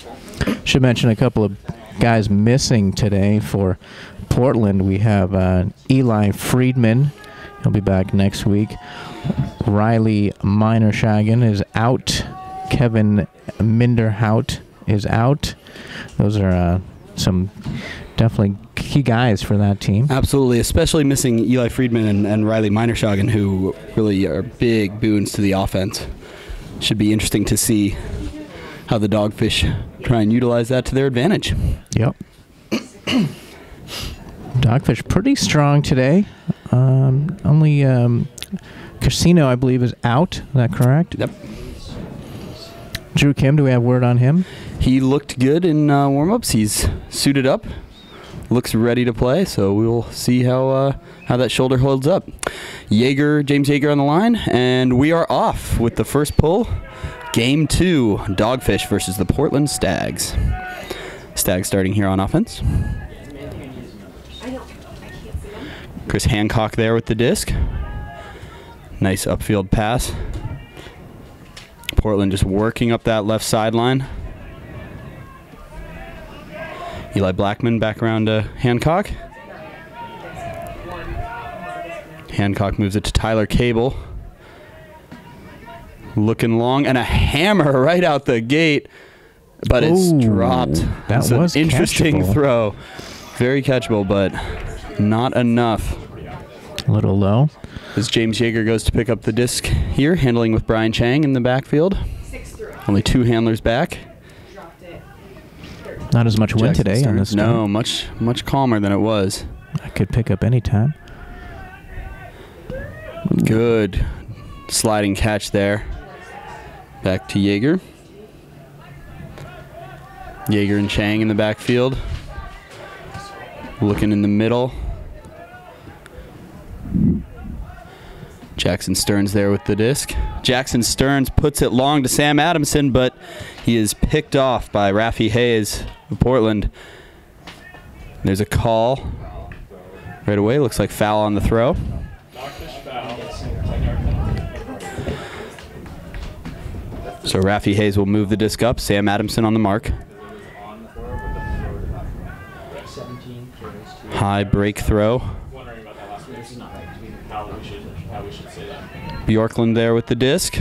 Should mention a couple of guys missing today for Portland. We have Eli Friedman. He'll be back next week. Riley Minershagen is out. Kevin Minderhout is out. Those are some definitely key guys for that team. Absolutely, especially missing Eli Friedman and Riley Minershagen, who really are big boons to the offense. Should be interesting to see how the Dogfish try and utilize that to their advantage. Yep. Dogfish pretty strong today. Only Casino, I believe, is out. Is that correct? Yep. Drew Kim, do we have word on him? He looked good in warm-ups. He's suited up, looks ready to play, so we will see how that shoulder holds up. James Yeager on the line, and we are off with the first pull. Game 2, Dogfish versus the Portland Stags. Stags starting here on offense. Chris Hancock there with the disc. Nice upfield pass. Portland just working up that left sideline. Eli Blackman back around to Hancock. Hancock moves it to Tyler Cable. Looking long, and a hammer right out the gate, but it's dropped. That was an interesting catchable. throw. Very catchable, but not enough. A little low. As James Yeager goes to pick up the disc here, handling with Brian Chang in the backfield. Only 2 handlers back. Not as much wind today on this time. No, much calmer than it was. I could pick up any time. Good sliding catch there. Back to Yeager. Yeager and Chang in the backfield. Looking in the middle. Jackson Stearns there with the disc. Jackson Stearns puts it long to Sam Adamson, but he is picked off by Rafi Hayes of Portland. There's a call right away. Looks like foul on the throw. So Rafi Hayes will move the disc up. Sam Adamson on the mark. High break throw. Bjorklund there with the disc.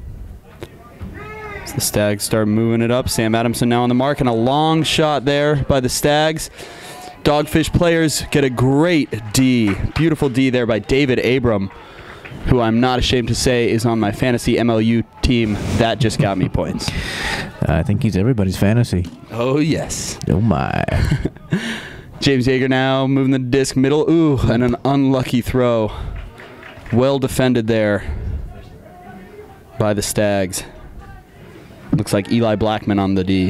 As the Stags start moving it up. Sam Adamson now on the mark, and a long shot there by the Stags. Dogfish players get a great D. Beautiful D there by David Abram, who I'm not ashamed to say is on my fantasy MLU team. That just got me points. I think he's everybody's fantasy. Oh, yes. Oh, my. James Yeager now moving the disc middle. Ooh, and an unlucky throw. Well defended there by the Stags. Looks like Eli Blackman on the D.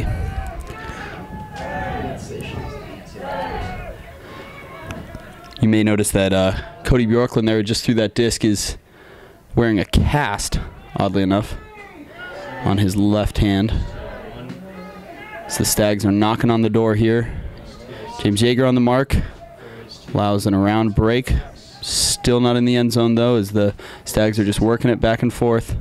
You may notice that Cody Bjorklund there just threw that disc is wearing a cast, oddly enough, on his left hand. So the Stags are knocking on the door here. James Yeager on the mark. Allows an around break. Still not in the end zone, though, as the Stags are just working it back and forth.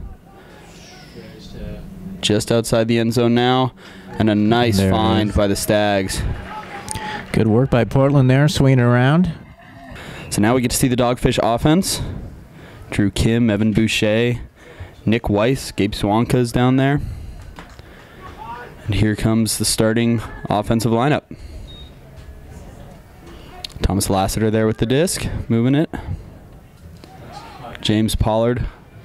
Just outside the end zone now. And a nice find by the Stags. Good work by Portland there, swinging around. So now we get to see the Dogfish offense. Drew Kim, Evan Boucher, Nick Weiss, Gabe Swanka's down there. And here comes the starting offensive lineup. Thomas Lassiter there with the disc, moving it. James Pollard.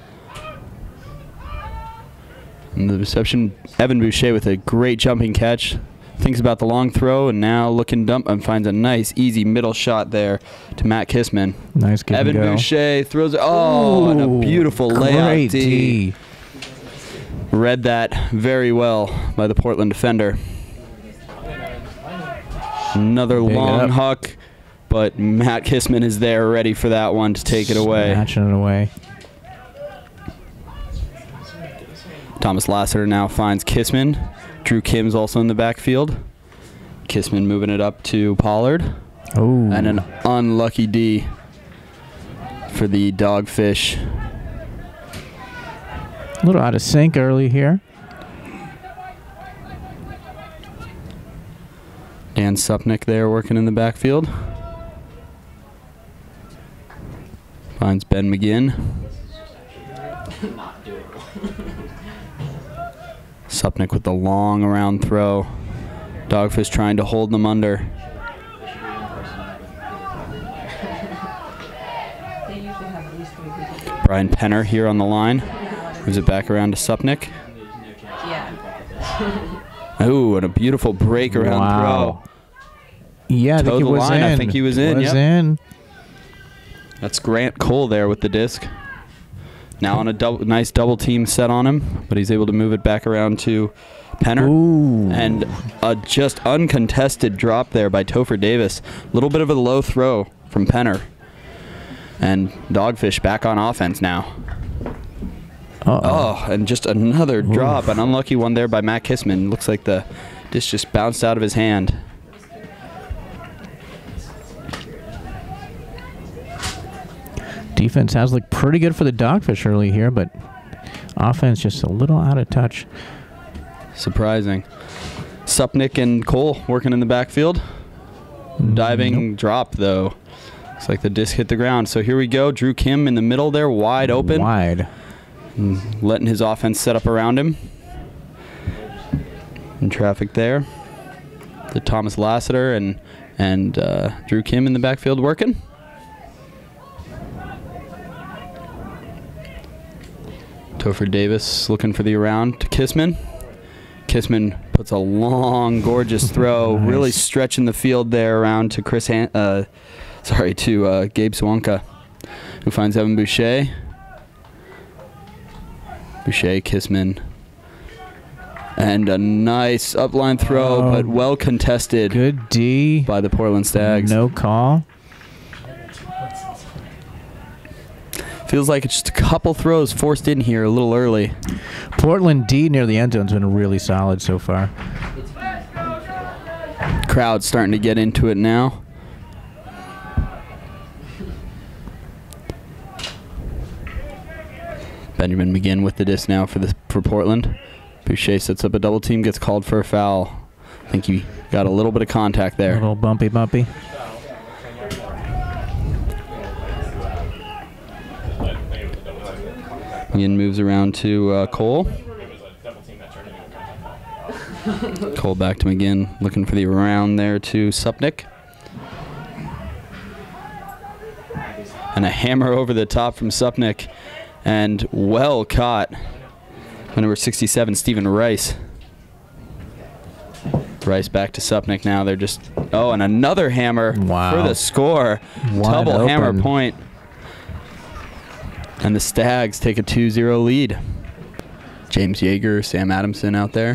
And the reception, Evan Boucher with a great jumping catch. Thinks about the long throw, and now looking dump and finds a nice, easy middle shot there to Matt Kissman. Nice give Evan and go. Boucher throws it. Oh, and a beautiful layout Great D. D. Read that very well by the Portland defender. Another Big long up. huck, but Matt Kissman is there ready for that one to take it away. Snatching it away. Thomas Lassiter now finds Kissman. Drew Kim's also in the backfield. Kissman moving it up to Pollard. Oh. And an unlucky D for the Dogfish. A little out of sync early here. Dan Supnick there working in the backfield. Finds Ben McGinn. Supnick with the long around throw. Dogfish trying to hold them under. Brian Penner here on the line. Moves it back around to Supnick. Oh, and a beautiful break around throw. Yeah, I think he was in. I think he was in. Was in. That's Grant Cole there with the disc. Now on a nice double team set on him, but he's able to move it back around to Penner. Ooh. And a just uncontested drop there by Topher Davis. A little bit of a low throw from Penner. And Dogfish back on offense now. Oh, and just another drop. An unlucky one there by Matt Kissman. Looks like the disc just bounced out of his hand. Defense has looked pretty good for the Dogfish early here, but offense just a little out of touch. Surprising. Supnick and Cole working in the backfield. Diving drop, though. Looks like the disc hit the ground. So here we go. Drew Kim in the middle there, wide open. Wide. And letting his offense set up around him. In traffic there. The Thomas Lassiter and Drew Kim in the backfield working. Topher Davis looking for the around to Kissman. Kissman puts a long, gorgeous throw, nice. Really stretching the field there around to Gabe Swanka, who finds Evan Boucher. Boucher, Kissman, and a nice upline throw, but well contested. Good D by the Portland Stags. No call. Feels like it's just a couple throws forced in here a little early. Portland D near the end zone's been really solid so far. Crowd's starting to get into it now. Benjamin McGinn with the disc now for Portland. Boucher sets up a double team, gets called for a foul. I think he got a little bit of contact there. A little bumpy. McGinn moves around to Cole. Cole back to McGinn, looking for the around there to Supnick. And a hammer over the top from Supnick. And well caught by number 67, Stephen Rice. Rice back to Supnick now. They're just, and another hammer for the score. Double hammer point. And the Stags take a 2-0 lead. James Yeager, Sam Adamson out there.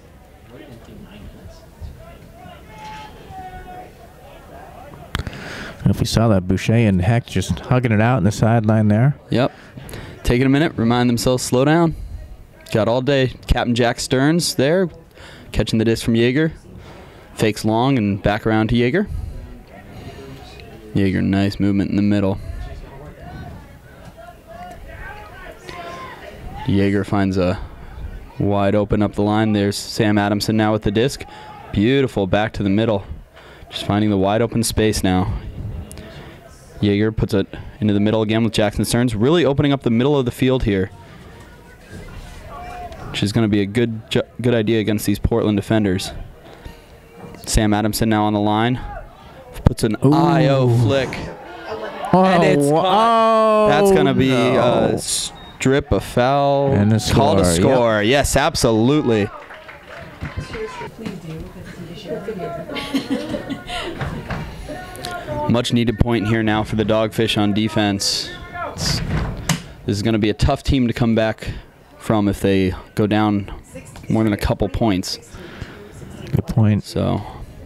If we saw that, Boucher and Heck just hugging it out in the sideline there. Yep. Taking a minute, remind themselves, slow down. Got all day. Captain Jack Stearns there, catching the disc from Yeager. Fakes long and back around to Yeager. Yeager, nice movement in the middle. Yeager finds a wide open up the line. There's Sam Adamson now with the disc. Beautiful, back to the middle. Just finding the wide open space now. Yeager puts it into the middle again with Jackson Stearns, really opening up the middle of the field here, which is going to be a good idea against these Portland defenders. Sam Adamson now on the line. Puts an I.O. flick. And it's caught. That's going to be a strip, a foul. And a score. Called a score. Yep. Yes, absolutely. Much needed point here now for the Dogfish on defense. This is going to be a tough team to come back from if they go down more than a couple points. Good point. So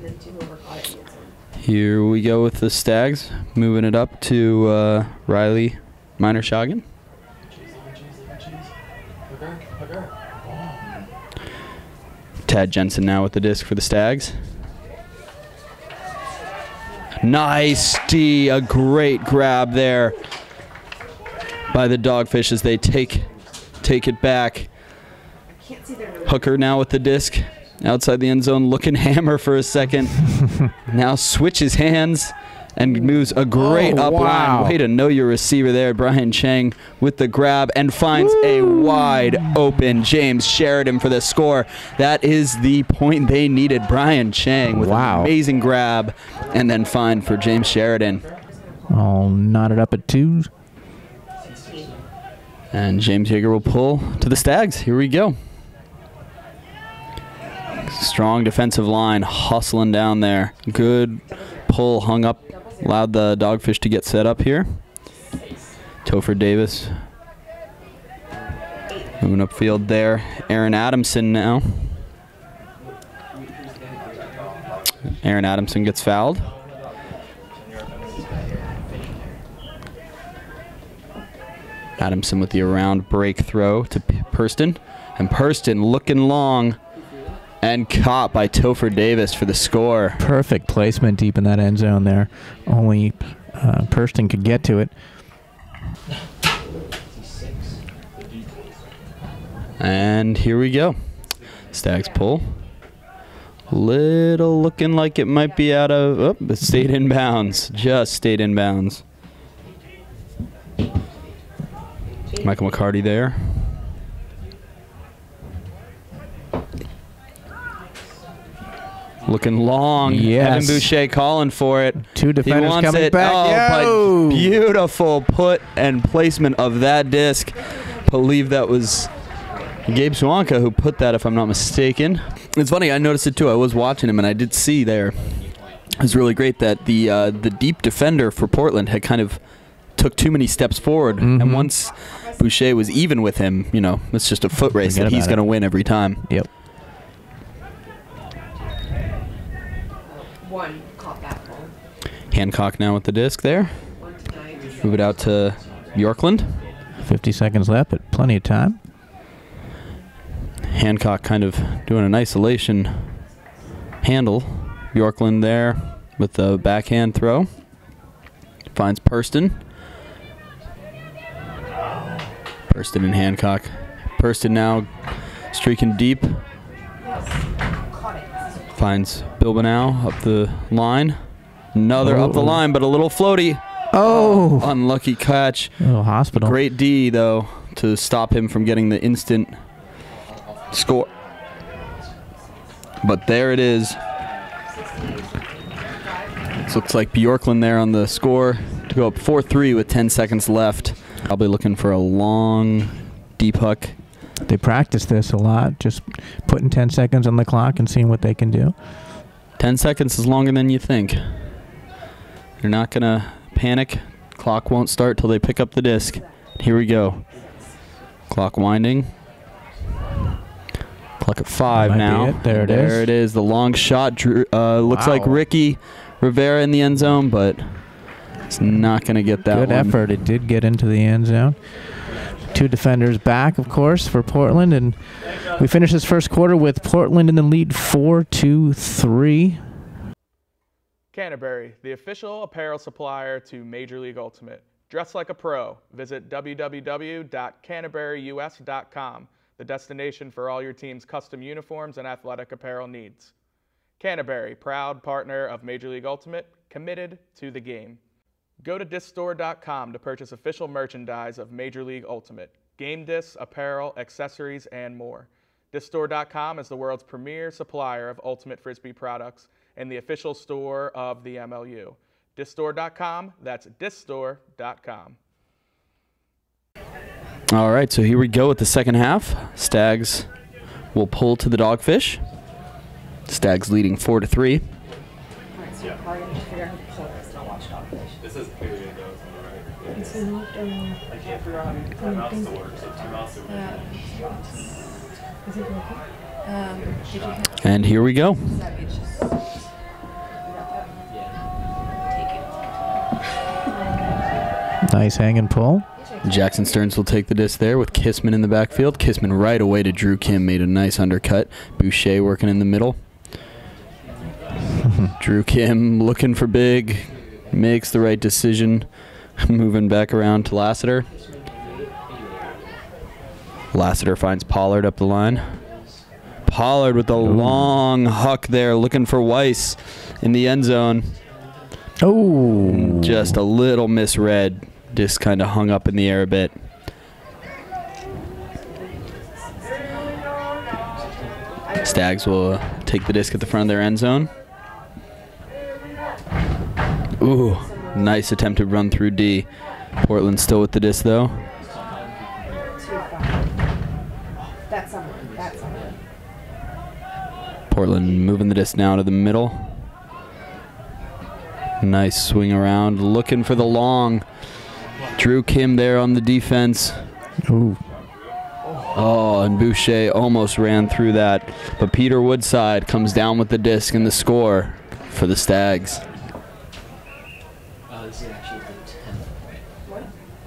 here we go with the Stags, moving it up to Riley Miner-Shoggen. Tad Jensen now with the disc for the Stags. Nice D, a great grab there by the Dogfish as they take it back. Hooker now with the disc outside the end zone, looking hammer for a second. Now switches hands and moves a great up line. Way to know your receiver there. Brian Chang with the grab and finds a wide open James Sheridan for the score. That is the point they needed. Brian Chang with an amazing grab and then find for James Sheridan. All knotted up at 2. And James Yeager will pull to the Stags. Here we go. Strong defensive line hustling down there. Good pull, hung up, allowed the Dogfish to get set up here. Topher Davis moving upfield there. Aaron Adamson now. Aaron Adamson gets fouled. Adamson with the around break throw to Purston. And Purston looking long and caught by Topher Davis for the score. Perfect placement deep in that end zone there. Only Purston could get to it. And here we go. Stags pull. Little looking like it might be out of... Oh, it stayed in bounds. Just stayed in bounds. Michael McCarty there. Looking long. Yes. Evan Boucher calling for it. 2 defenders coming back. Oh, but beautiful put and placement of that disc. Believe that was Gabe Swanka who put that, if I'm not mistaken. It's funny, I noticed it too. I was watching him and I did see there. It was really great that the deep defender for Portland had kind of took too many steps forward. And once Boucher was even with him, you know, it's just a foot race that he's going to win every time. Yep. Hancock now with the disc there. Move it out to Bjorklund. 50 seconds left, but plenty of time. Hancock kind of doing an isolation handle. Bjorklund there with the backhand throw. Finds Purston. Purston and Hancock. Purston now streaking deep. Finds Bilbao up the line. Another up the line, but a little floaty. Oh! Unlucky catch. Oh, hospital. Great D, though, to stop him from getting the instant score. But there it is. This looks like Bjorklund there on the score to go up 4-3 with 10 seconds left. Probably looking for a long, deep hook. They practice this a lot, just putting 10 seconds on the clock and seeing what they can do. 10 seconds is longer than you think. You're not going to panic. Clock won't start till they pick up the disc. Here we go. Clock winding. Clock at 5 now. There it is. There it is. The long shot. Looks like Ricky Rivera in the end zone, but it's not going to get that one. Good effort. It did get into the end zone. 2 defenders back, of course, for Portland. And we finish this first quarter with Portland in the lead 4-3. Canterbury, the official apparel supplier to Major League Ultimate. Dress like a pro. Visit www.canterburyus.com, the destination for all your team's custom uniforms and athletic apparel needs. Canterbury, proud partner of Major League Ultimate, committed to the game. Go to discstore.com to purchase official merchandise of Major League Ultimate, game discs, apparel, accessories, and more. Discstore.com is the world's premier supplier of Ultimate Frisbee products and the official store of the MLU. Discstore.com, that's discstore.com. All right, so here we go with the second half. Stags will pull to the Dogfish. Stags leading 4-3. This is period though, right? I can't figure out how the timeout still works. And here we go. Nice hang and pull. Jackson Stearns will take the disc there with Kissman in the backfield. Kissman right away to Drew Kim, made a nice undercut. Boucher working in the middle. Drew Kim looking for big, makes the right decision, moving back around to Lassiter. Lassiter finds Pollard up the line. Pollard with the long huck there, looking for Weiss in the end zone. Oh. Just a little misread. Disc kind of hung up in the air a bit. Stags will take the disc at the front of their end zone. Ooh, nice attempted run through D. Portland still with the disc though. Portland moving the disc now to the middle. Nice swing around, looking for the long. Drew Kim there on the defense. Ooh. Oh, and Boucher almost ran through that. But Peter Woodside comes down with the disc and the score for the Stags. This is actually the 10th point. What?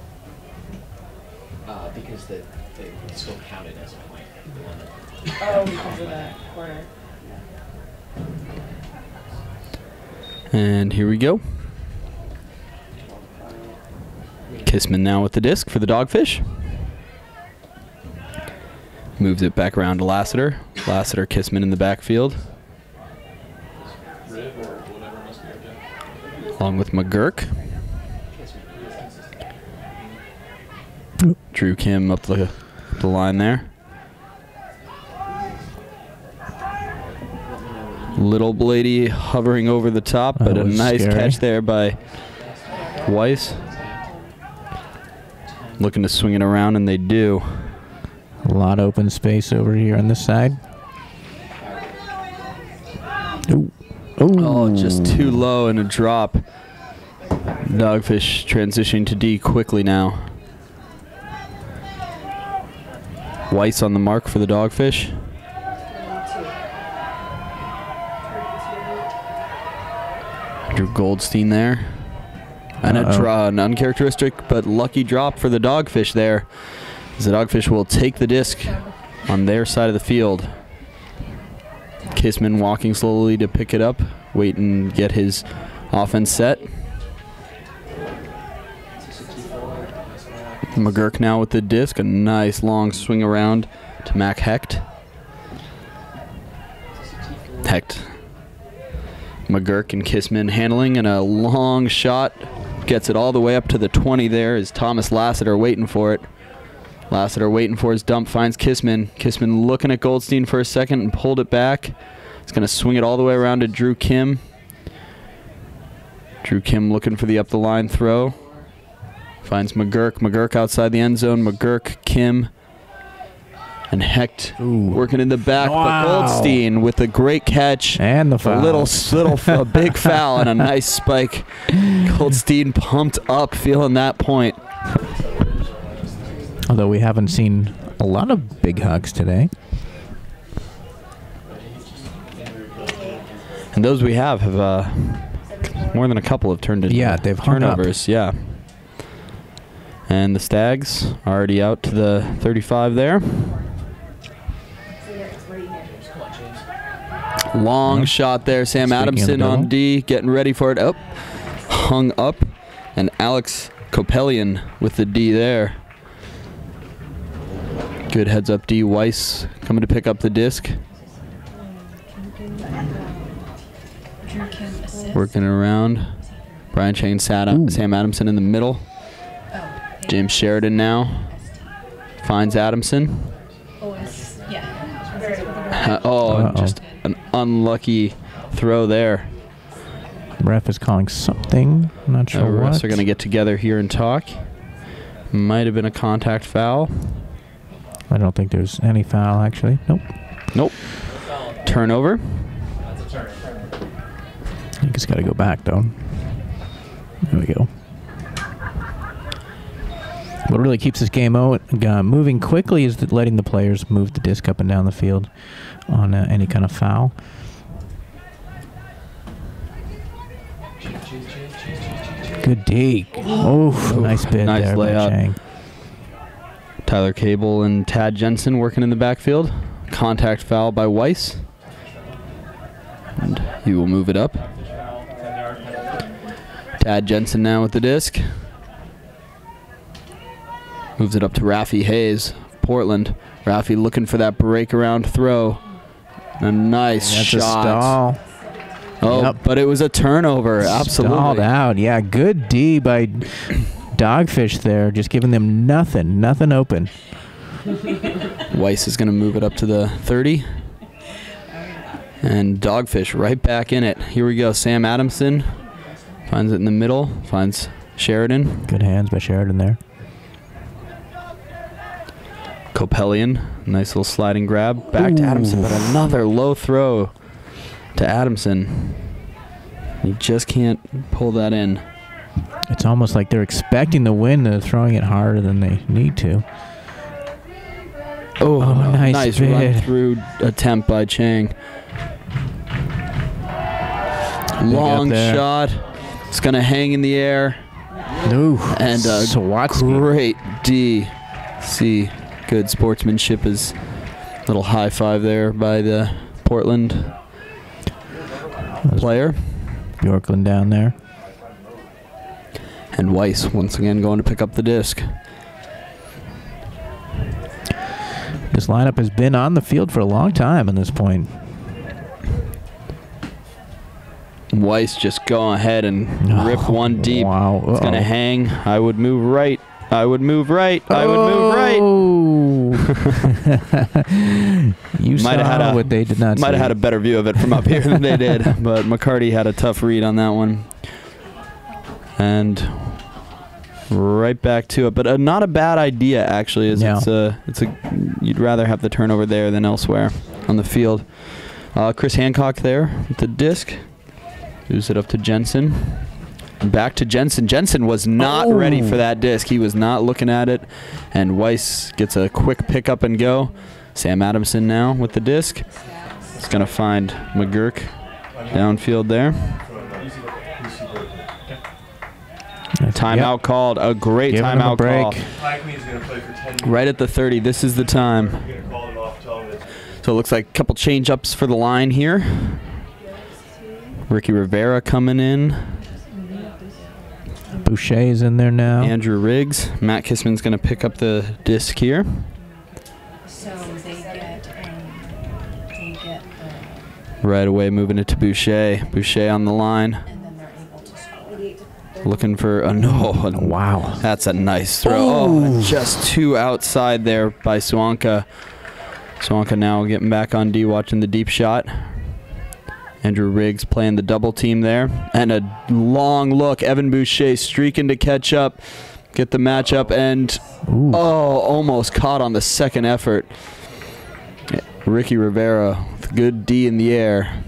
Because the still counted as a point. Oh, because of that quarter. And here we go. Kissman now with the disc for the Dogfish. Moves it back around to Lassiter. Lassiter, Kissman in the backfield. Along with McGurk. Drew Kim up the line there. Little Blady hovering over the top, but a nice catch there by Weiss. Looking to swing it around, and they do. A lot of open space over here on this side. Ooh. Oh, just too low and a drop. Dogfish transitioning to D quickly now. Weiss on the mark for the Dogfish. Drew Goldstein there. And a draw, an uncharacteristic but lucky drop for the Dogfish there. As the Dogfish will take the disc on their side of the field. Kissman walking slowly to pick it up, wait and get his offense set. McGurk now with the disc, a nice long swing around to Mac Hecht. Hecht. McGurk and Kissman handling, and a long shot gets it all the way up to the 20 there is Thomas Lassiter waiting for it. Lassiter waiting for his dump, finds Kissman. Kissman looking at Goldstein for a second and pulled it back. He's going to swing it all the way around to Drew Kim. Drew Kim looking for the up the line throw. Finds McGurk. McGurk outside the end zone. McGurk, Kim, and Hecht working in the back. Wow. But Goldstein with a great catch. And the foul. A big foul and a nice spike. Goldstein pumped up, feeling that point. Although we haven't seen a lot of big hugs today. And those we have more than a couple have turned into they've hung turnovers. Yeah. And the Stags already out to the 35 there. Long shot there. Sam Adamson on D, getting ready for it. Oh, hung up. And Alex Kopelian with the D there. Good heads up D. Weiss coming to pick up the disc. Working around. Brian Chang, Sam Adamson in the middle. James Sheridan now finds Adamson. Just an unlucky throw there. Ref is calling something. I'm not sure what. Refs are going to get together here and talk. Might have been a contact foul. I don't think there's any foul, actually. Nope. Turnover. I think it's got to go back, though. There we go. What really keeps this game moving quickly is letting the players move the disc up and down the field on any kind of foul. Good dig. Oh, nice bid nice there by layout. Chang. Tyler Cable and Tad Jensen working in the backfield. Contact foul by Weiss. And he will move it up. Tad Jensen now with the disc. Moves it up to Raffi Hayes, Portland. Raffi looking for that break around throw. A nice That's shot. a stall. Oh, Yep. but it was a turnover. Absolutely. Stalled out. Yeah, good D by Dogfish there. Just giving them nothing open. Weiss is going to move it up to the 30. And Dogfish right back in it. Here we go. Sam Adamson finds it in the middle. Finds Sheridan. Good hands by Sheridan there. Kopelian. Nice little sliding grab. Back to Adamson, but another low throw to Adamson. He just can't pull that in. It's almost like they're expecting the win. They're throwing it harder than they need to. Oh, nice bid. run-through attempt by Chang. Long there. shot. It's going to hang in the air. No. And Sawatsky. great D. See, good sportsmanship is a little high five there by the Portland player. Bjorklund down there. And Weiss once again going to pick up the disc. This lineup has been on the field for a long time at this point. Weiss just go ahead and rip one deep. Wow. It's going to hang. I would move right. I would move right. I would move right. You saw what they did not see. Might have had a better view of it from up here than they did, but McCarty had a tough read on that one. And right back to it, but not a bad idea actually. You'd rather have the turnover there than elsewhere on the field. Chris Hancock there with the disc. Moves it up to Jensen. Back to Jensen. Jensen was not ready for that disc. He was not looking at it. And Weiss gets a quick pick up and go. Sam Adamson now with the disc. He's going to find McGurk downfield there. Timeout called. A great timeout call. Right at the 30. This is the time. So it looks like a couple change-ups for the line here. Ricky Rivera coming in. Boucher is in there now. Andrew Riggs. Matt Kissman's going to pick up the disc here. So they get Right away moving it to Boucher. Boucher on the line. and then they're able to score. Looking for a no. Wow. That's a nice throw. Oh, just too outside there by Swanka. Swanka now getting back on D, watching the deep shot. Andrew Riggs playing the double team there. And a long look. Evan Boucher streaking to catch up. Get the matchup and almost caught on the second effort. Ricky Rivera with good D in the air.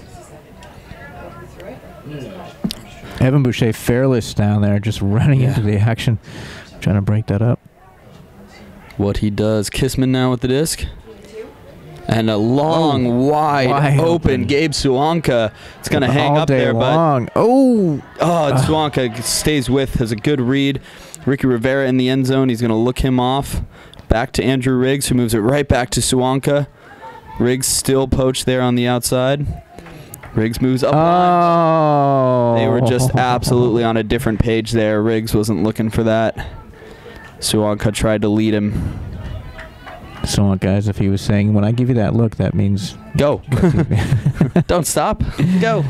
Evan Boucher fearless down there, just running into the action, trying to break that up. What he does. Kissman now with the disc. And a long, wide open Gabe Swanka. It's going to hang up there, long. but and Swanka stays with, has a good read. Ricky Rivera in the end zone. He's going to look him off. Back to Andrew Riggs, who moves it right back to Swanka. Riggs still poached there on the outside. Riggs moves up. They were just absolutely on a different page there. Riggs wasn't looking for that. Swanka tried to lead him. So, guys, if he was saying, when I give you that look, that means go. Don't stop. Go.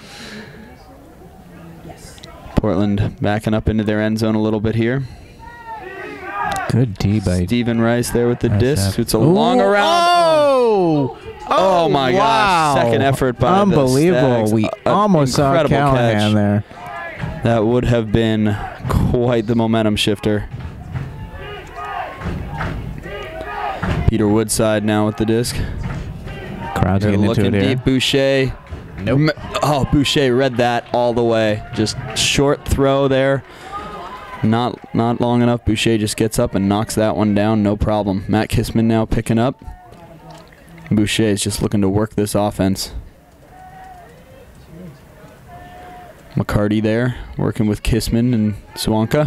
Portland backing up into their end zone a little bit here. Good D by Stephen Rice there with the disc. It's a Ooh. long around. Oh my gosh. Second effort by Unbelievable. the We almost saw Callahan there. That would have been quite the momentum shifter. Peter Woodside now with the disc. Crowd's getting into looking it here. deep. Boucher. Nope. Oh, Boucher read that all the way. Just short throw there. Not long enough. Boucher just gets up and knocks that one down. No problem. Matt Kissman now picking up. Boucher is just looking to work this offense. McCarty there working with Kissman and Swanka.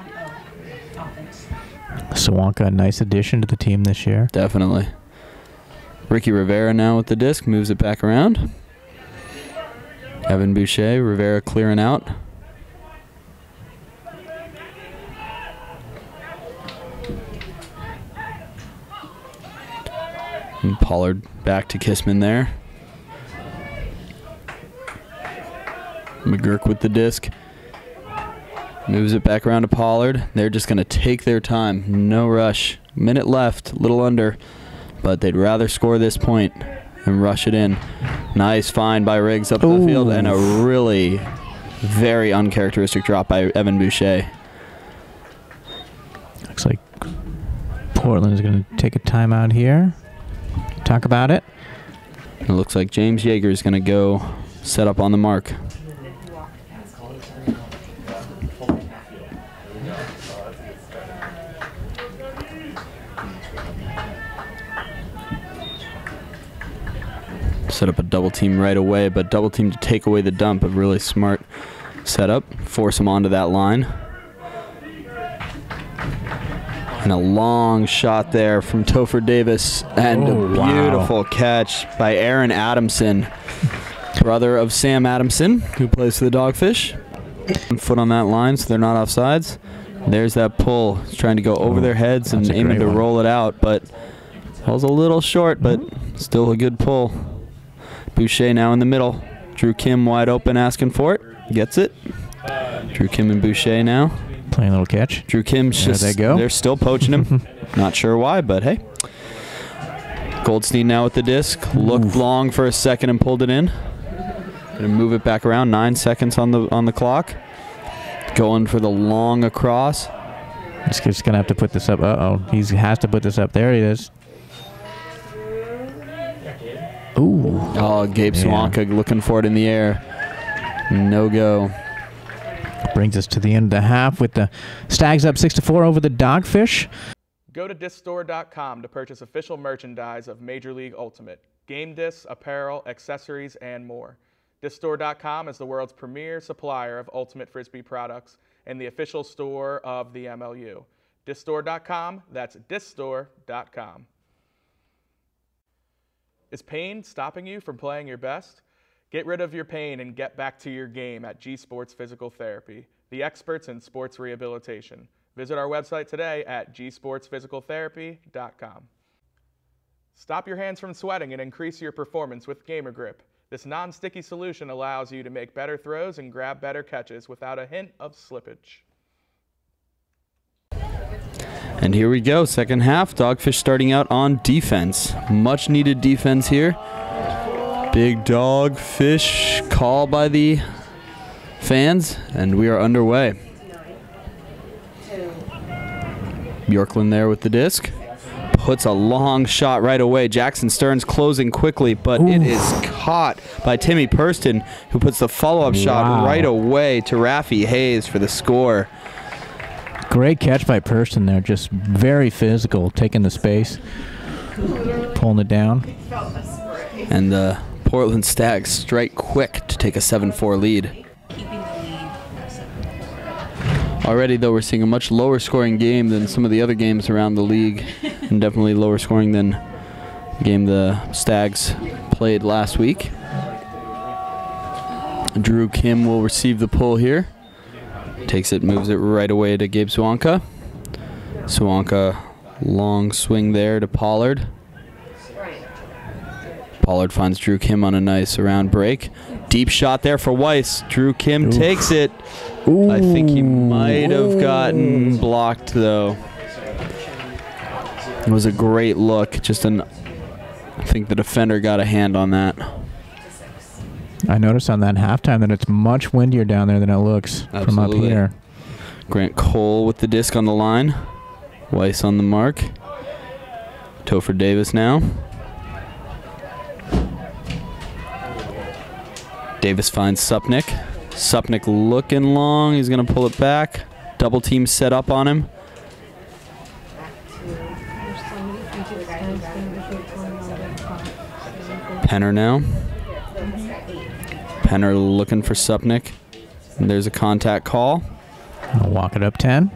Swanka, a nice addition to the team this year. Definitely. Ricky Rivera now with the disc, moves it back around. Evan Boucher, Rivera clearing out. Pollard back to Kissman there. McGurk with the disc. Moves it back around to Pollard. They're just going to take their time. No rush. Minute left, a little under. But they'd rather score this point and rush it in. Nice find by Riggs up the field, and a really very uncharacteristic drop by Evan Boucher. Looks like Portland is going to take a timeout here. Talk about it. It looks like James Yeager is going to go set up on the mark. Set up a double team right away, but double team to take away the dump. A really smart setup. Force him onto that line. And a long shot there from Topher Davis. And a beautiful catch by Aaron Adamson, brother of Sam Adamson, who plays for the Dogfish. 1 foot on that line, so they're not offsides. There's that pull. He's trying to go over their heads and aiming to roll it out, but was a little short, but still a good pull. Boucher now in the middle. Drew Kim wide open, asking for it. Gets it. Drew Kim and Boucher now. Playing a little catch. Drew Kim's just, there they go. They're still poaching him. Not sure why, but hey. Goldstein now with the disc. Looked long for a second and pulled it in. Gonna move it back around. 9 seconds on the clock. Going for the long across. This kid's gonna have to put this up. He has to put this up. There he is. Ooh. Oh, Gabe Swanka looking for it in the air. No go. Brings us to the end of the half with the Stags up 6-4 over the Dogfish. Go to discstore.com to purchase official merchandise of Major League Ultimate, game discs, apparel, accessories, and more. Discstore.com is the world's premier supplier of Ultimate Frisbee products and the official store of the MLU. Discstore.com, that's discstore.com. Is pain stopping you from playing your best? Get rid of your pain and get back to your game at G Sports Physical Therapy, the experts in sports rehabilitation. Visit our website today at gsportsphysicaltherapy.com. Stop your hands from sweating and increase your performance with Gamer Grip. This non-sticky solution allows you to make better throws and grab better catches without a hint of slippage. And here we go, second half. Dogfish starting out on defense. Much needed defense here. Big Dogfish call by the fans, and we are underway. Bjorklund there with the disc. Puts a long shot right away. Jackson Stearns closing quickly, but it is caught by Timmy Purston, who puts the follow-up shot right away to Rafi Hayes for the score. Great catch by Purston there. Just very physical, taking the space, pulling it down. And the Portland Stags strike quick to take a 7-4 lead. Already, though, we're seeing a much lower scoring game than some of the other games around the league, and definitely lower scoring than the game the Stags played last week. Drew Kim will receive the pull here. Takes it, moves it right away to Gabe Swanka. Swanka, long swing there to Pollard. Pollard finds Drew Kim on a nice around break. Deep shot there for Weiss. Drew Kim takes it. I think he might have gotten blocked, though. It was a great look. I think the defender got a hand on that. I noticed on that halftime that it's much windier down there than it looks from up here. Grant Cole with the disc on the line. Weiss on the mark. Topher Davis now. Davis finds Supnick. Supnick looking long. He's going to pull it back. Double team set up on him. Penner now. Penner looking for Supnick. And there's a contact call. I'll walk it up 10.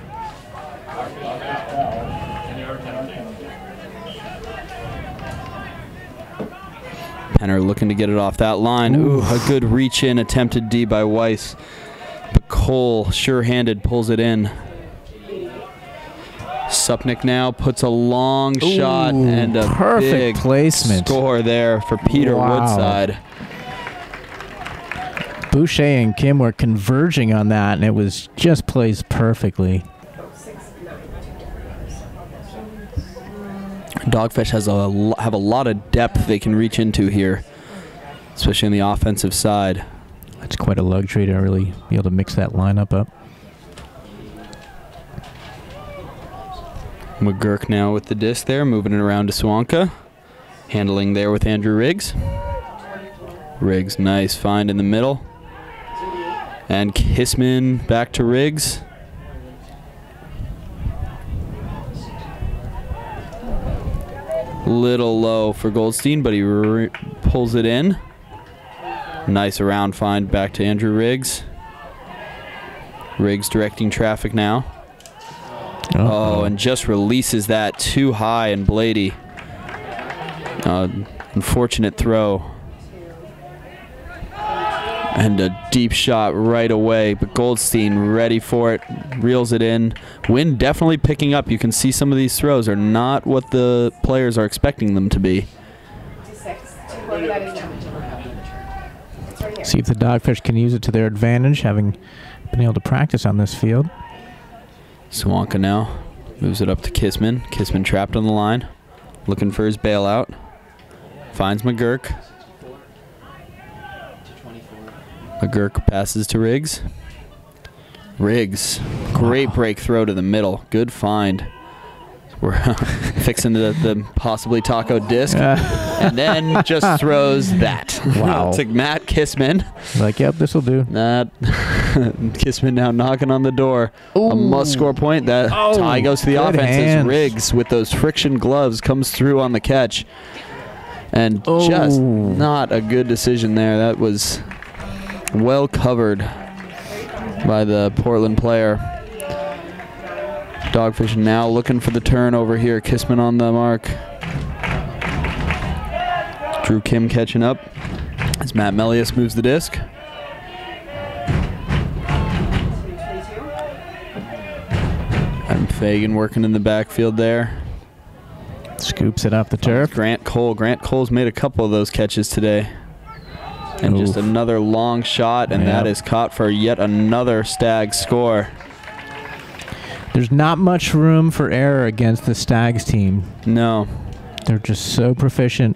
Penner looking to get it off that line. Ooh, a good reach in, attempted D by Weiss. But Cole, sure-handed, pulls it in. Supnick now puts a long shot Ooh, and a perfect big placement. score there for Peter Wow. Woodside. Boucher and Kim were converging on that, and it was just placed perfectly. Dogfish have a lot of depth they can reach into here, especially on the offensive side. It's quite a luxury to really be able to mix that lineup up. McGurk now with the disc there, moving it around to Swanka. Handling there with Andrew Riggs. Riggs, nice find in the middle. And Kissman back to Riggs. Little low for Goldstein, but he pulls it in. Nice around find back to Andrew Riggs. Riggs directing traffic now. Oh, and just releases that too high, and Blady. Unfortunate throw. And a deep shot right away, but Goldstein ready for it, reels it in. Wind definitely picking up. You can see some of these throws are not what the players are expecting them to be. See if the Dogfish can use it to their advantage, having been able to practice on this field. Swanka now moves it up to Kissman. Kissman trapped on the line, looking for his bailout. Finds McGurk. McGurk passes to Riggs. Riggs, great break throw to the middle. Good find. We're fixing the possibly taco disc, and then just throws that. Wow. To Matt Kissman. Like, yep, this will do. That Kissman now knocking on the door. A must-score point. That tie goes to the good offense as hands. Riggs with those friction gloves comes through on the catch. And just not a good decision there. That was well covered by the Portland player. Dogfish now looking for the turn over here. Kissman on the mark. Drew Kim catching up as Matt Melius moves the disc. Adam Fagan working in the backfield there. Scoops it off the turf. Grant Cole. Grant Cole's made a couple of those catches today. And just another long shot, and that is caught for yet another Stag score. There's not much room for error against the Stags team. No. They're just so proficient.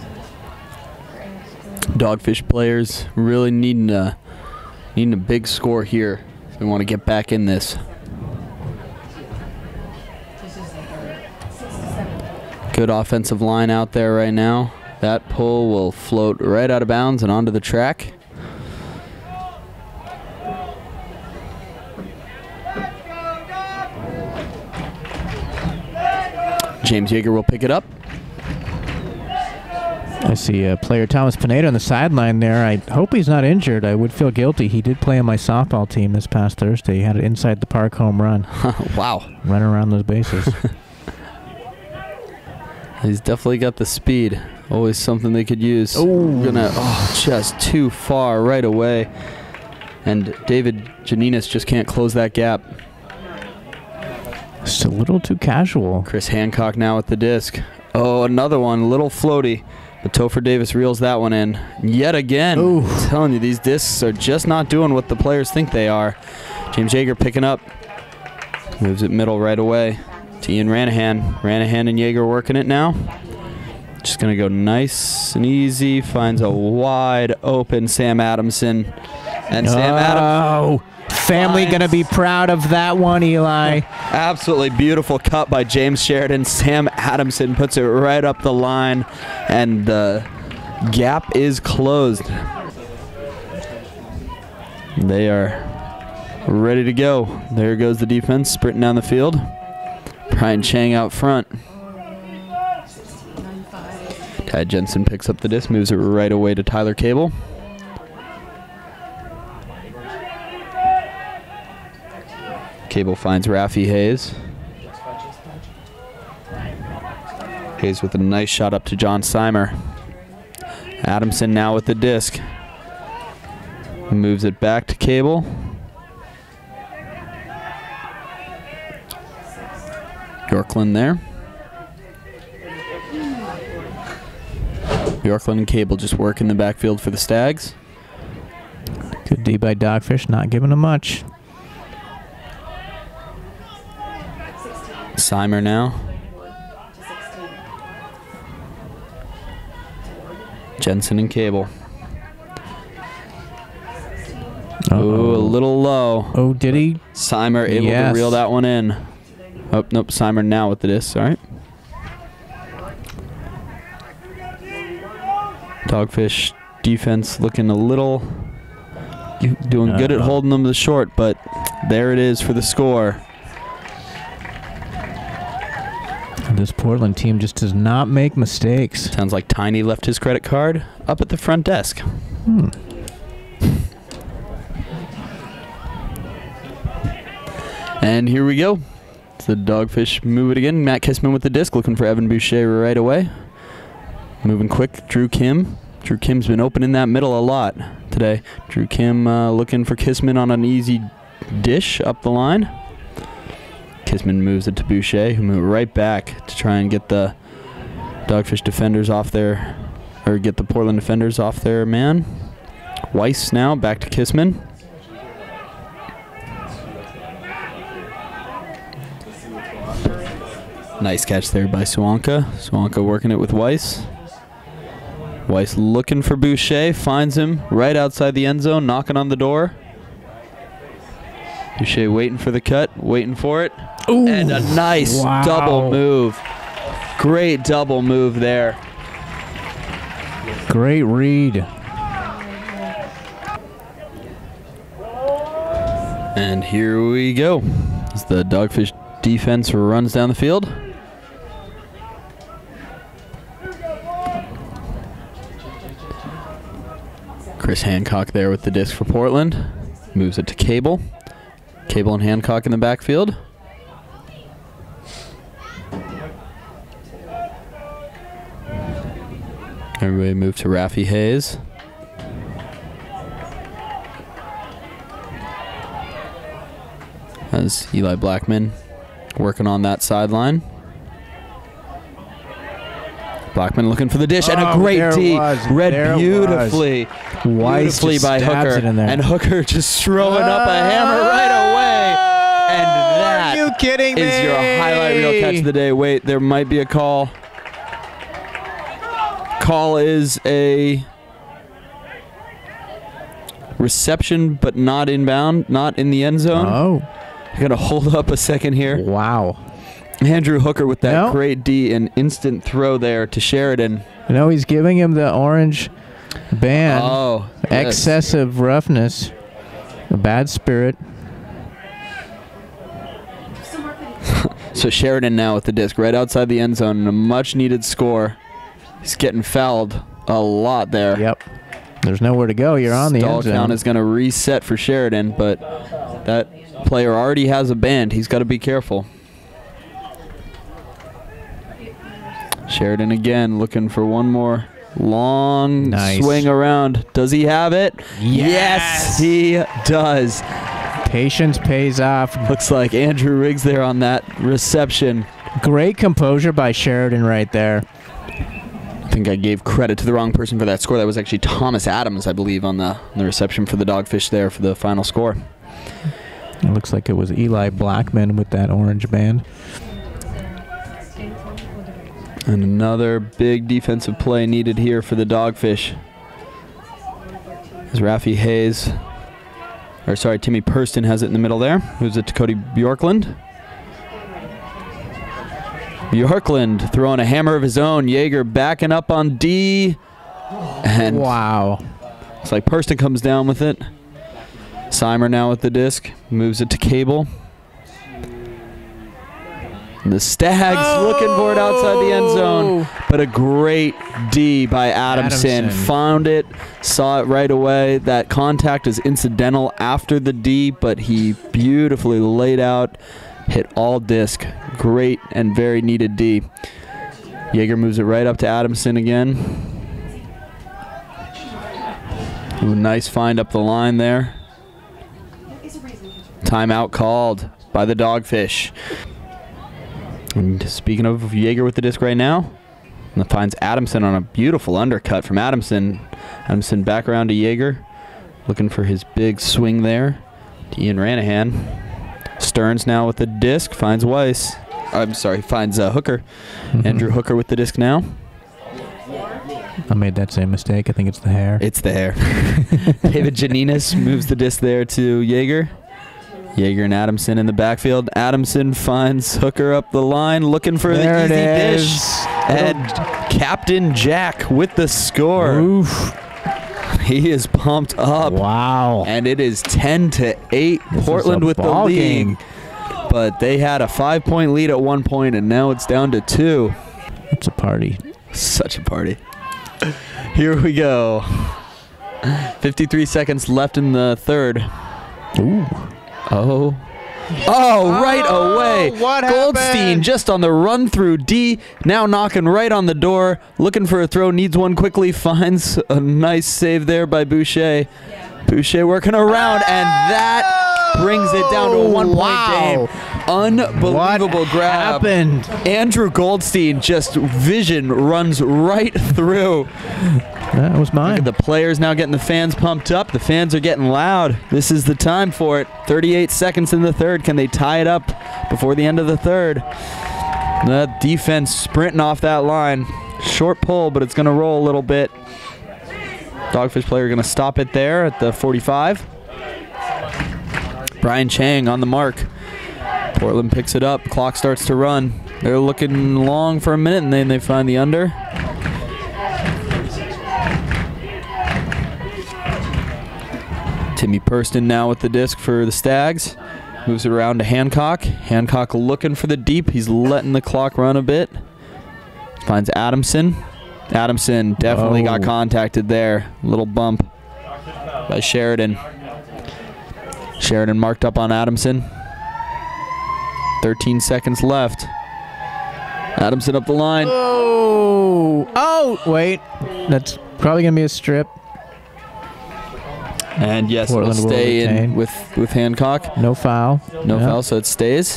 Dogfish players really needing a big score here if we want to get back in this. Good offensive line out there right now. That pull will float right out of bounds and onto the track. James Yeager will pick it up. I see player Thomas Pineda on the sideline there. I hope he's not injured. I would feel guilty. He did play on my softball team this past Thursday. He had an inside the park home run. Wow. Running around those bases. He's definitely got the speed. Always something they could use. Just too far right away. And David Janinas just can't close that gap. Just a little too casual. Chris Hancock now with the disc. Oh, another one, a little floaty. But Topher Davis reels that one in. Yet again, I'm telling you, these discs are just not doing what the players think they are. James Yeager picking up. Moves it middle right away to Ian Ranahan. Ranahan and Yeager working it now. Just going to go nice and easy. Finds a wide open Sam Adamson. And Sam Adamson. Family going to be proud of that one, Eli. Absolutely beautiful cut by James Sheridan. Sam Adamson puts it right up the line, and the gap is closed. They are ready to go. There goes the defense sprinting down the field. Brian Chang out front. Ty Jensen picks up the disc, moves it right away to Tyler Cable. Cable finds Raffi Hayes. Hayes with a nice shot up to John Seimer. Adamson now with the disc. Moves it back to Cable. Bjorklund there. Bjorklund and Cable just working the backfield for the Stags. Good D by Dogfish, not giving him much. Seimer now. Jensen and Cable. Ooh, a little low. Oh, did he? Seimer able Yes. to reel that one in. Oh, nope, Seimer now with the disc, all right. Dogfish defense looking a little, doing good at holding them to the short, but there it is for the score. This Portland team just does not make mistakes. Sounds like Tiny left his credit card up at the front desk. And here we go. It's the Dogfish move it again. Matt Kissman with the disc, looking for Evan Boucher right away. Moving quick, Drew Kim. Drew Kim's been open in that middle a lot today. Drew Kim looking for Kissman on an easy dish up the line. Kissman moves it to Boucher, who moved right back to try and get the Dogfish defenders off their, or get the Portland defenders off their man. Weiss now back to Kissman. Nice catch there by Swanka. Swanka working it with Weiss. Weiss looking for Boucher, finds him right outside the end zone, knocking on the door. Boucher waiting for the cut, waiting for it. Ooh, and a nice double move. Great double move there. Great read. And here we go. As the Dogfish defense runs down the field. Chris Hancock there with the disc for Portland. Moves it to Cable. Cable and Hancock in the backfield. Everybody move to Rafi Hayes. As Eli Blackman working on that sideline. Blackman looking for the dish, and a great D. Read beautifully. Beautifully by Hooker. And Hooker just throwing up a hammer right away. And that Are you kidding me? is your highlight reel catch of the day. Wait, there might be a call. Call is a reception, but not inbound, not in the end zone. Oh. I gotta hold up a second here. Wow. Andrew Hooker with that great D and instant throw there to Sheridan. You know, he's giving him the orange band. Oh, yes. Excessive roughness. A bad spirit. So Sheridan now with the disc right outside the end zone and a much needed score. He's getting fouled a lot there. Yep. There's nowhere to go. You're on the end zone. Stall count is going to reset for Sheridan, but that player already has a band. He's got to be careful. Sheridan again looking for one more long swing around. Does he have it? Yes, he does. Patience pays off. Looks like Andrew Riggs there on that reception. Great composure by Sheridan right there. I think I gave credit to the wrong person for that score. That was actually Thomas Adams, I believe, on the reception for the Dogfish there for the final score. It looks like it was Eli Blackman with that orange band. And another big defensive play needed here for the Dogfish. As Rafi Hayes, or sorry, Timmy Purston has it in the middle there. Moves it to Cody Bjorklund. Bjorklund throwing a hammer of his own. Jaeger backing up on D. And wow. It's like Purston comes down with it. Seimer now with the disc. Moves it to Cable. And the Stags looking for it outside the end zone. But a great D by Adamson. Found it, saw it right away. That contact is incidental after the D, but he beautifully laid out, hit all disc. Great and very needed D. Jaeger moves it right up to Adamson again. Ooh, nice find up the line there. Timeout called by the Dogfish. And speaking of Yeager with the disc right now, and finds Adamson on a beautiful undercut from Adamson. Adamson back around to Yeager, looking for his big swing there to Ian Ranahan. Stearns now with the disc, finds Weiss. I'm sorry, finds Hooker. Andrew Hooker with the disc now. I made that same mistake. I think it's the hair. It's the hair. David Janinas moves the disc there to Yeager. Yeager and Adamson in the backfield. Adamson finds Hooker up the line, looking for the easy dish. And Captain Jack with the score. Oof. He is pumped up. Wow. And it is 10-8. Portland with the lead. But they had a 5-point lead at one point, and now it's down to 2. It's a party. Such a party. Here we go. 53 seconds left in the third. Ooh. Oh, right away. What Goldstein happened? just on the run through D, now knocking right on the door, looking for a throw, needs one quickly, finds a nice save there by Boucher. Boucher working around, and that brings it down to a 1-point game. Unbelievable grab. Happened? Andrew Goldstein just vision runs right through. That was mine. The players now getting the fans pumped up. The fans are getting loud. This is the time for it. 38 seconds in the third. Can they tie it up before the end of the third? The defense sprinting off that line. Short pull, but it's going to roll a little bit. Dogfish player going to stop it there at the 45. Brian Chang on the mark. Portland picks it up. Clock starts to run. They're looking long for a minute, and then they find the under. Timmy Purston now with the disc for the Stags. Moves it around to Hancock. Hancock looking for the deep. He's letting the clock run a bit. Finds Adamson. Adamson definitely got contacted there. Little bump by Sheridan. Sheridan marked up on Adamson. 13 seconds left. Adamson up the line. Oh, wait. That's probably going to be a strip. And yes, Portland it'll will stay in retain. with Hancock. No foul. No foul, so it stays.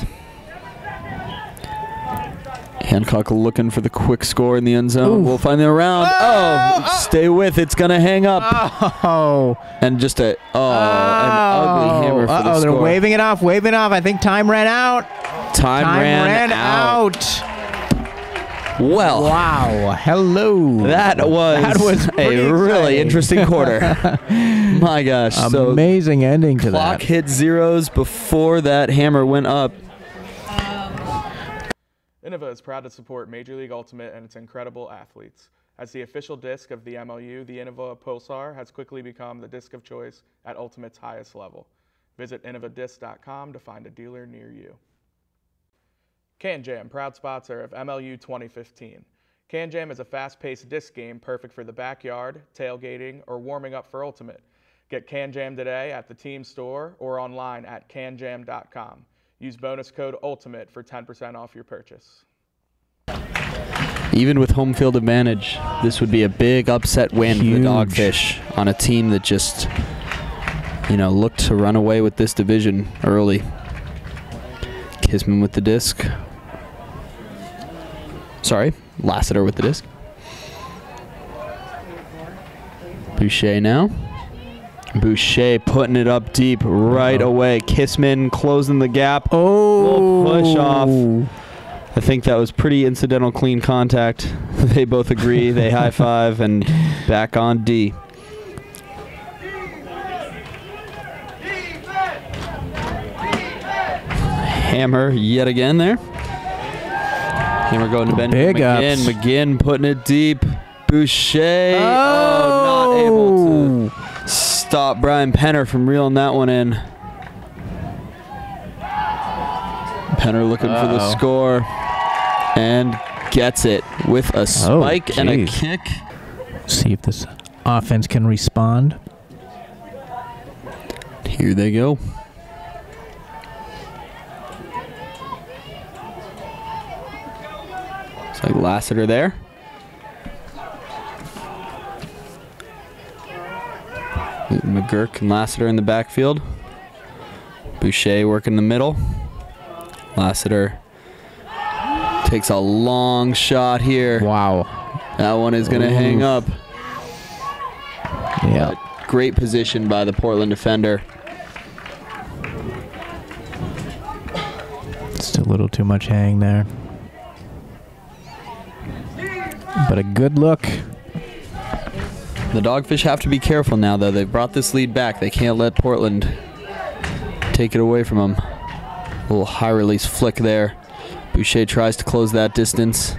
Hancock looking for the quick score in the end zone. Oof. We'll find them around. Stay with. It's going to hang up. Oh. And just an ugly hammer for the they're score. waving it off. I think time ran out. Time ran out. Well, Wow. Hello. that was pretty a really exciting. interesting quarter. My gosh. So Amazing ending to clock that. hit zeros before that hammer went up. Innova is proud to support Major League Ultimate and its incredible athletes. As the official disc of the MLU, the Innova Pulsar has quickly become the disc of choice at Ultimate's highest level. Visit innovadisc.com to find a dealer near you. CanJam, proud sponsor of MLU 2015. CanJam is a fast-paced disc game perfect for the backyard, tailgating, or warming up for Ultimate. Get CanJam today at the team store or online at canjam.com. Use bonus code ULTIMATE for 10% off your purchase. Even with home field advantage, this would be a big upset win for the Huge. Dogfish on a team that just, looked to run away with this division early. Kisman with the disc. Sorry, Lassiter with the disc. Boucher now. Boucher putting it up deep right away. Kissman closing the gap. Little push off. I think that was pretty incidental clean contact. They both agree. They high five and back on D. Hammer yet again there. Hammer going to Benjamin Big McGinn. ups. McGinn putting it deep. Boucher. Not able to stop Brian Penner from reeling that one in. Penner looking for the score and gets it with a spike and a geez. kick. See if this offense can respond. Here they go. Looks like Lassiter there. McGurk and Lassiter in the backfield. Boucher working the middle. Lassiter Takes a long shot here. Wow. That one is going to hang up. Yeah. Great position by the Portland defender. Still a little too much hang there. But a good look. The Dogfish have to be careful now, though. They've brought this lead back. They can't let Portland take it away from them. A little high release flick there. Boucher tries to close that distance.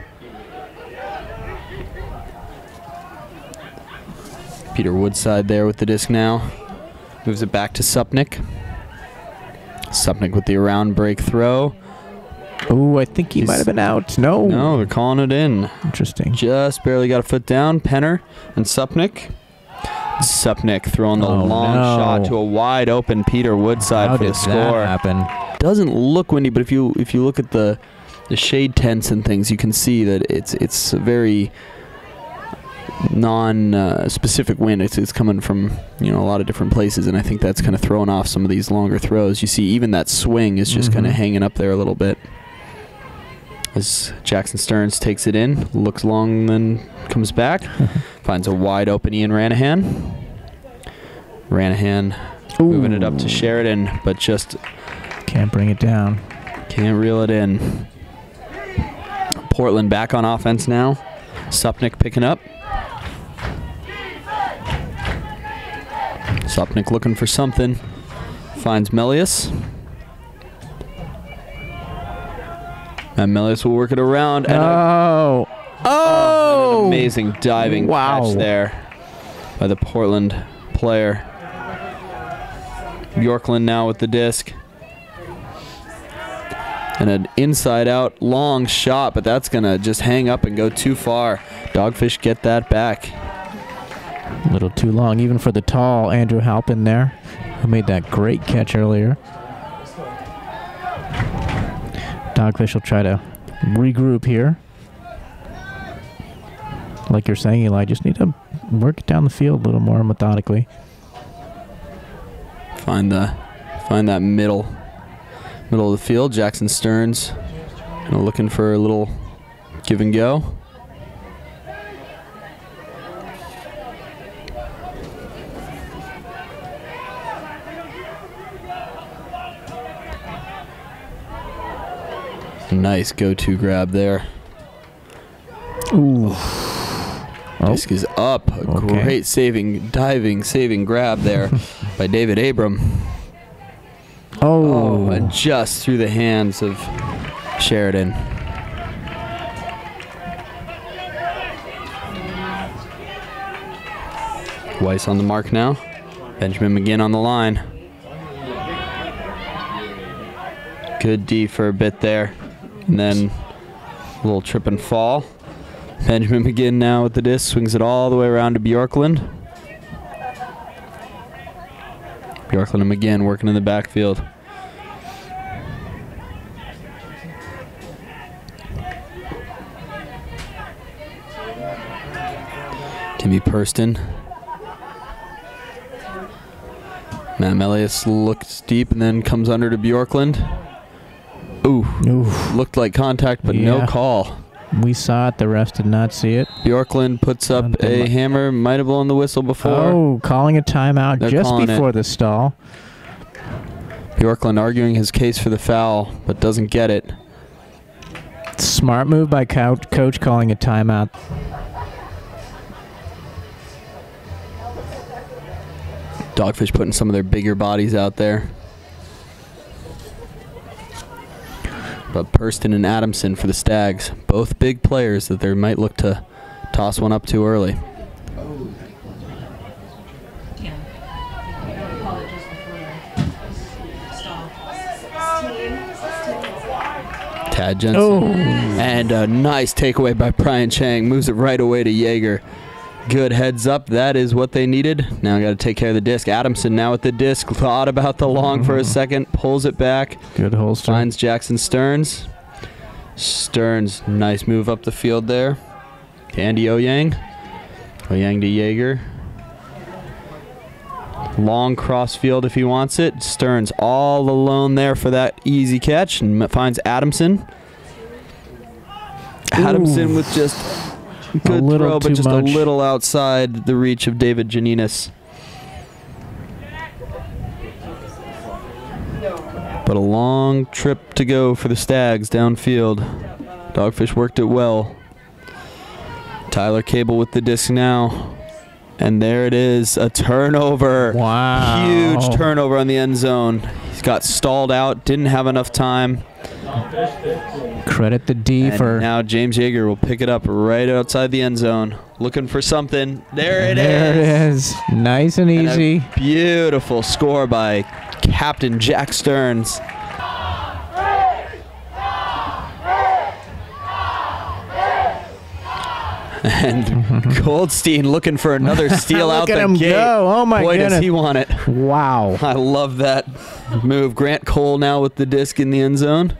Peter Woodside there with the disc now. Moves it back to Supnick. Supnick with the around break throw. Ooh, I think he might have been out. No. No, they're calling it in. Interesting. Just barely got a foot down. Penner and Supnick. Supnick throwing the long shot to a wide open Peter Woodside for the score. How did that happen? Doesn't look windy, but if you look at the shade tents and things, you can see that it's a very non-specific wind. It's coming from a lot of different places, and I think that's kind of throwing off some of these longer throws. You see, even that swing is just kind of hanging up there a little bit. As Jackson Stearns takes it in, looks long, then comes back, finds a wide open Ian Ranahan. Ranahan moving it up to Sheridan, but just can't bring it down. Can't reel it in. Portland back on offense now. Supnick picking up. Supnick looking for something. Finds Melius. And Melius will work it around. And an amazing diving catch there by the Portland player. Bjorklund now with the disc. And an inside-out long shot, but that's going to just hang up and go too far. Dogfish get that back. A little too long, even for the tall Andrew Halpin there, who made that great catch earlier. Dogfish will try to regroup here. Like you're saying, Eli, just need to work it down the field a little more methodically. Find that middle of the field. Jackson Stearns looking for a little give and go. Nice go-to grab there. Ooh. Disc is up. A great saving grab there by David Abram. Oh, and just through the hands of Sheridan. Weiss on the mark now. Benjamin McGinn on the line. Good D for a bit there. And then a little trip and fall. Benjamin McGinn now with the disc. Swings it all the way around to Bjorklund. Bjorklund and McGinn working in the backfield. Timmy Purston. Matt Melius looks deep and then comes under to Bjorklund. Ooh. Looked like contact, but no call. We saw it. The refs did not see it. Bjorklund puts up a hammer. Might have blown the whistle before. Oh, calling a timeout just before the stall. Bjorklund arguing his case for the foul, but doesn't get it. Smart move by coach calling a timeout. Dogfish putting some of their bigger bodies out there. But Purston and Adamson for the Stags, both big players that they might look to toss one up too early. Tad Jensen. And a nice takeaway by Brian Chang. Moves it right away to Yeager. Good heads up. That is what they needed. Now got to take care of the disc. Adamson now with the disc. Thought about the long for a second. Pulls it back. Good holster. Finds Jackson Stearns. Stearns, nice move up the field there. To Andy Oyang. Oyang to Yeager. Long cross field if he wants it. Stearns all alone there for that easy catch and finds Adamson. Adamson with just good little throw, but too just much. a little outside the reach of David Janinas. But a long trip to go for the Stags downfield. Dogfish worked it well. Tyler Cable with the disc now. And there it is, a turnover. Wow. Huge turnover on the end zone. He's got stalled out, didn't have enough time. Credit the D And for. now James Yeager will pick it up right outside the end zone. Looking for something. There it There is. it is. Nice and And easy. a beautiful score by Captain Jack Stearns. And Goldstein looking for another steal out Look at the him gate. go. Oh, my Boy, goodness. does he want it. Wow. I love that move. Grant Cole now with the disc in the end zone.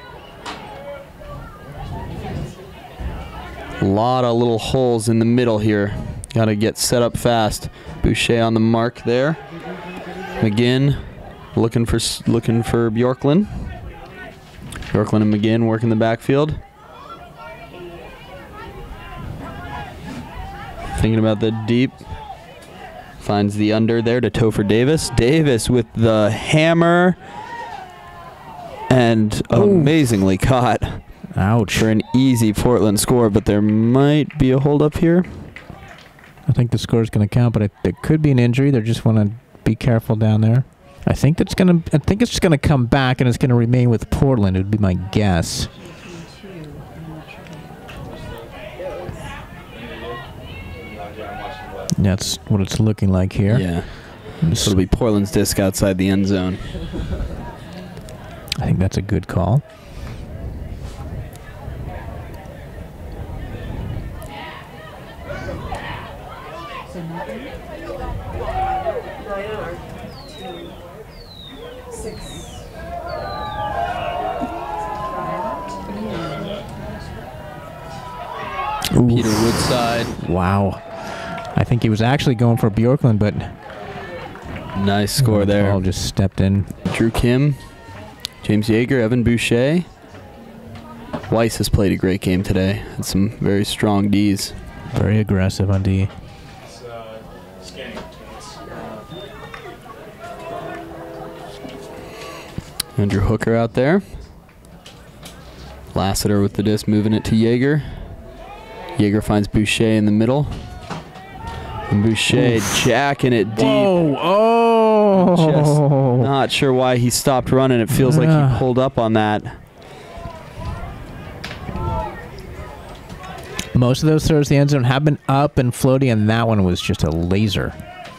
A lot of little holes in the middle here. Got to get set up fast. Boucher on the mark there. McGinn looking for Bjorklund. Bjorklund and McGinn working the backfield. Thinking about the deep. Finds the under there to Topher Davis. Davis with the hammer. And amazingly caught Ouch. for an easy Portland score, but there might be a hold up here. I think the score is going to count, but there could be an injury. They just want to be careful down there. I think it's going to come back and it's going to remain with Portland. It would be my guess. That's what it's looking like here. Yeah. So it'll be Portland's disc outside the end zone. I think that's a good call. Peter Woodside. Wow. I think he was actually going for Bjorklund, but Nice score there. Ball just stepped in. Drew Kim, James Yeager, Evan Boucher. Weiss has played a great game today. Had some very strong Ds. Very aggressive on D. Andrew Hooker out there. Lassiter with the disc, moving it to Yeager. Yeager finds Boucher in the middle. And Boucher jacking it deep. Whoa! Oh! Just not sure why he stopped running. It feels like he pulled up on that. Most of those throws to the end zone have been up and floating, and that one was just a laser.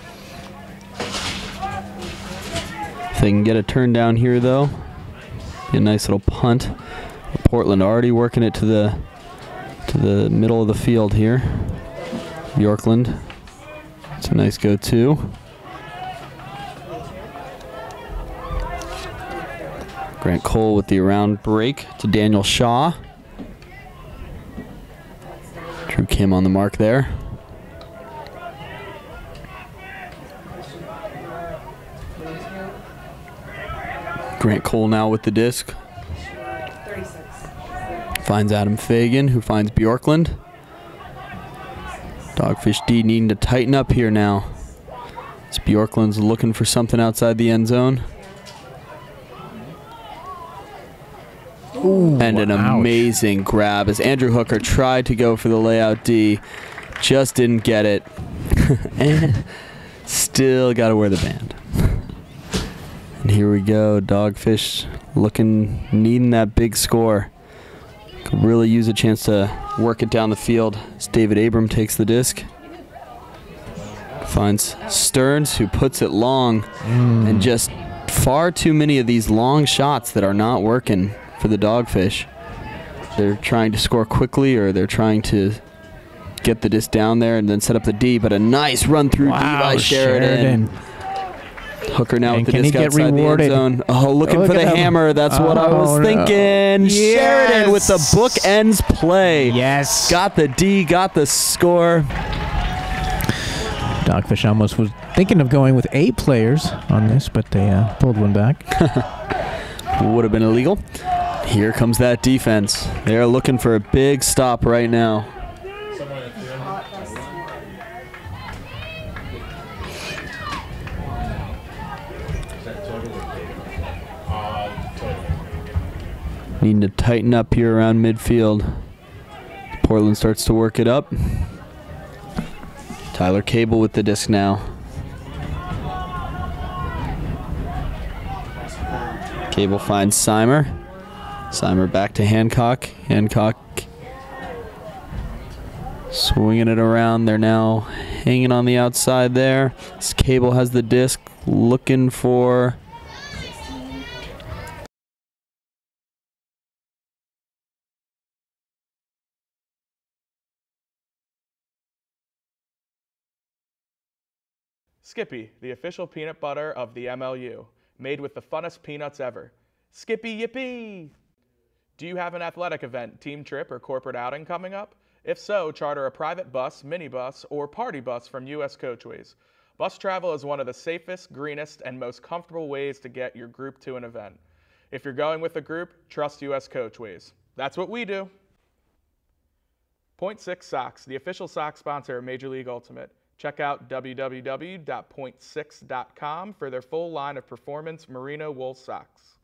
If they can get a turn down here, though, be a nice little punt. Portland already working it to the middle of the field here. Bjorklund. It's a nice go-to. Grant Cole with the around break to Daniel Shaw. Drew Kim on the mark there. Grant Cole now with the disc. Finds Adam Fagan, who finds Bjorklund. Dogfish D needing to tighten up here now. As Bjorklund's looking for something outside the end zone. Ooh, and an amazing grab as Andrew Hooker tried to go for the layout D. Just didn't get it. And still got to wear the band. And here we go. Dogfish needing that big score. Could really use a chance to work it down the field as David Abram takes the disc. Finds Stearns, who puts it long. And just far too many of these long shots that are not working for the Dogfish. They're trying to score quickly, or they're trying to get the disc down there and then set up the D, but a nice run through D by Sheridan. Hooker now And with the can he disc get outside rewarded? the end zone. Oh, looking Look for the at him. hammer. That's what I was Oh, no. thinking. Sheridan with the Yes. bookends play. Yes. Got the D, got the score. Dogfish almost was thinking of going with 8 players on this, but they pulled one back. Would have been illegal. Here comes that defense. They are looking for a big stop right now. Needing to tighten up here around midfield. Portland starts to work it up. Tyler Cable with the disc now. Cable finds Seimer. Seimer back to Hancock. Hancock swinging it around. They're now hanging on the outside there. This Cable has the disc, looking for... Skippy, the official peanut butter of the MLU, made with the funnest peanuts ever. Skippy Yippee! Do you have an athletic event, team trip, or corporate outing coming up? If so, charter a private bus, minibus, or party bus from US Coachways. Bus travel is one of the safest, greenest, and most comfortable ways to get your group to an event. If you're going with a group, trust US Coachways. That's what we do. Point Six Socks, the official sock sponsor of Major League Ultimate. Check out www.point6.com for their full line of performance merino wool socks.